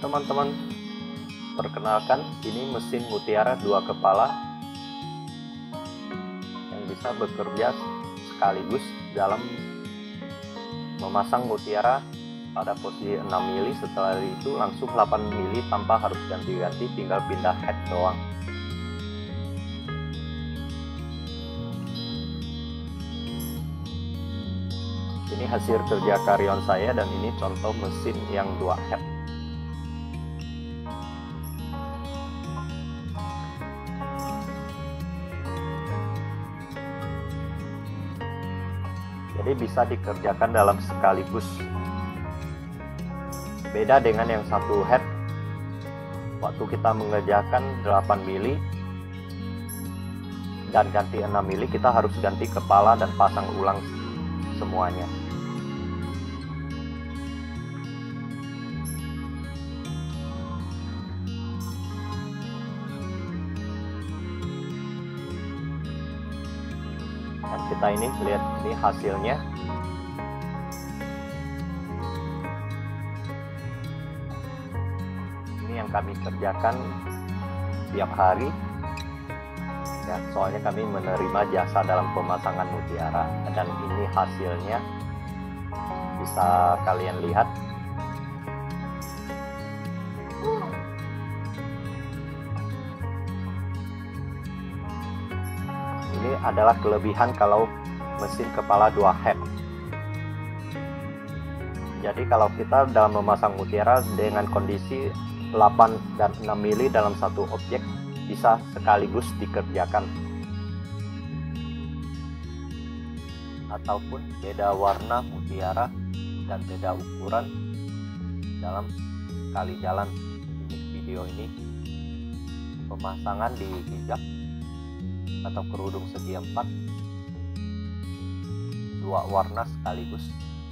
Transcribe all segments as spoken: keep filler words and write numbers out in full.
teman-teman, perkenalkan, ini mesin mutiara dua kepala yang bisa bekerja sekaligus dalam memasang mutiara pada posisi enam mili. Setelah itu langsung delapan mili tanpa harus ganti-ganti, tinggal pindah head doang. Ini hasil kerja karyawan saya, dan ini contoh mesin yang dua head. Jadi bisa dikerjakan dalam sekaligus. Beda dengan yang satu head, waktu kita mengerjakan delapan mili dan ganti enam mili, kita harus ganti kepala dan pasang ulang semuanya. Dan kita ini lihat ini hasilnya. Ini yang kami kerjakan tiap hari ya, soalnya kami menerima jasa dalam pemasangan mutiara, dan ini hasilnya bisa kalian lihat. Ini adalah kelebihan kalau mesin kepala dua head. Jadi kalau kita dalam memasang mutiara dengan kondisi delapan dan enam mili dalam satu objek, bisa sekaligus dikerjakan. Ataupun beda warna mutiara dan beda ukuran dalam sekali jalan. Ini video ini pemasangan di hijab atau kerudung segi empat, dua warna sekaligus.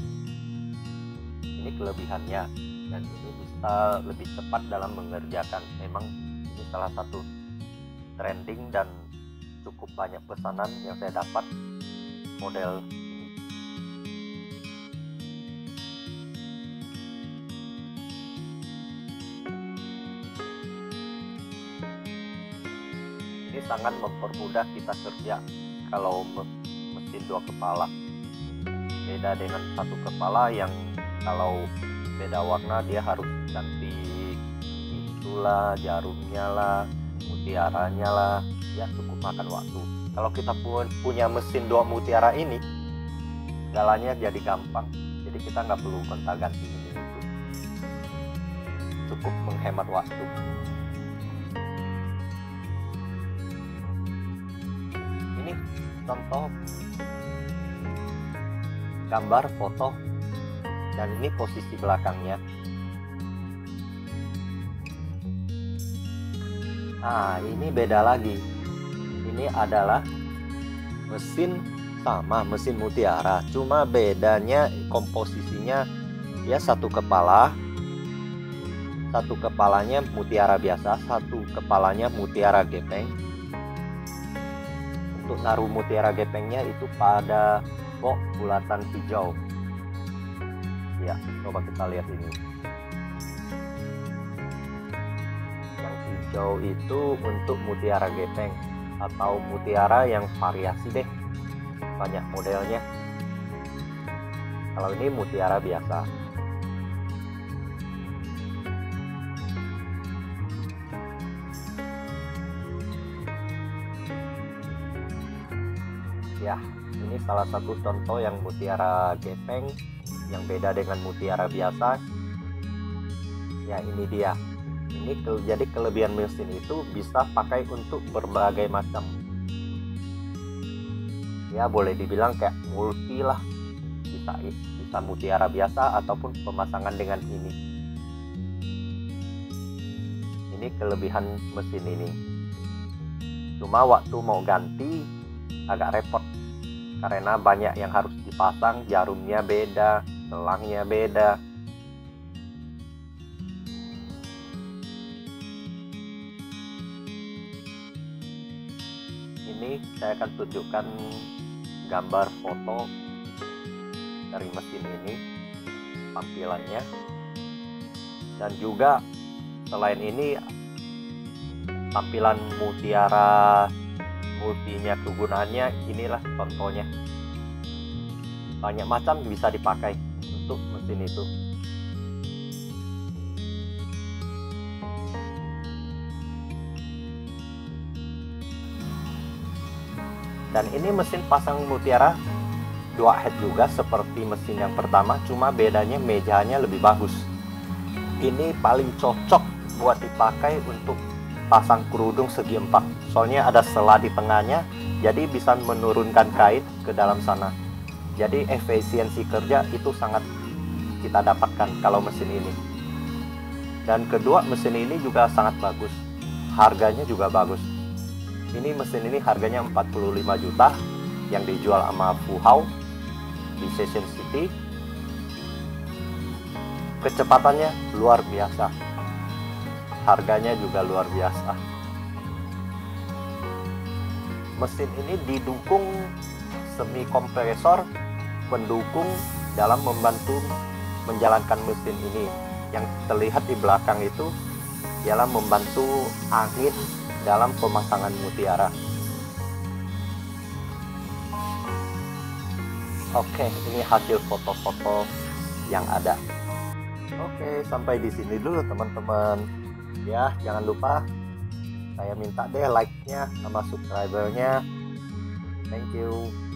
Ini kelebihannya, dan ini bisa lebih cepat dalam mengerjakan. Memang ini salah satu trending dan cukup banyak pesanan yang saya dapat model ini. Ini sangat mempermudah kita kerja kalau mesin dua kepala. Beda dengan satu kepala yang kalau beda warna dia harus ganti itulah, jarumnya lah, mutiaranya lah, ya cukup makan waktu. Kalau kita pun punya mesin dua mutiara ini, segalanya jadi gampang. Jadi kita nggak perlu gonta-ganti ini itu, cukup menghemat waktu. Ini contoh gambar foto, dan ini posisi belakangnya. Nah, ini beda lagi. Ini adalah mesin sama, mesin mutiara, cuma bedanya komposisinya ya, satu kepala, satu kepalanya mutiara biasa, satu kepalanya mutiara gepeng. Untuk naruh mutiara gepengnya itu pada box bulatan hijau. Ya, coba kita lihat ini. Yang hijau itu untuk mutiara gepeng atau mutiara yang variasi deh, banyak modelnya. Kalau ini mutiara biasa. Ya, ini salah satu contoh yang mutiara gepeng yang beda dengan mutiara biasa. Ya, ini dia. Ini ke, jadi kelebihan mesin itu bisa pakai untuk berbagai macam. Ya, boleh dibilang kayak multi lah. Bisa bisa mutiara biasa ataupun pemasangan dengan ini. Ini kelebihan mesin ini. Cuma waktu mau ganti agak repot, karena banyak yang harus dipasang, jarumnya beda, selangnya beda. Ini saya akan tunjukkan gambar foto dari mesin ini, tampilannya, dan juga Selain ini, tampilan mutiara multinya kegunaannya inilah contohnya. Banyak macam bisa dipakai untuk mesin itu. Dan ini mesin pasang mutiara dua head juga seperti mesin yang pertama, cuma bedanya mejanya lebih bagus. Ini paling cocok buat dipakai untuk pasang kerudung segi empat, soalnya ada sela di tengahnya, jadi bisa menurunkan kait ke dalam sana. Jadi efisiensi kerja itu sangat kita dapatkan kalau mesin ini. Dan kedua, mesin ini juga sangat bagus, harganya juga bagus. Ini mesin ini harganya empat puluh lima juta yang dijual sama Fuhao di Session City. Kecepatannya luar biasa, harganya juga luar biasa. Mesin ini didukung semi kompresor pendukung dalam membantu menjalankan mesin ini. Yang terlihat di belakang itu ialah membantu angin dalam pemasangan mutiara. Oke, ini hasil foto-foto yang ada. Oke, sampai di sini dulu teman-teman. Ya, jangan lupa saya minta deh like-nya sama subscriber-nya. Thank you.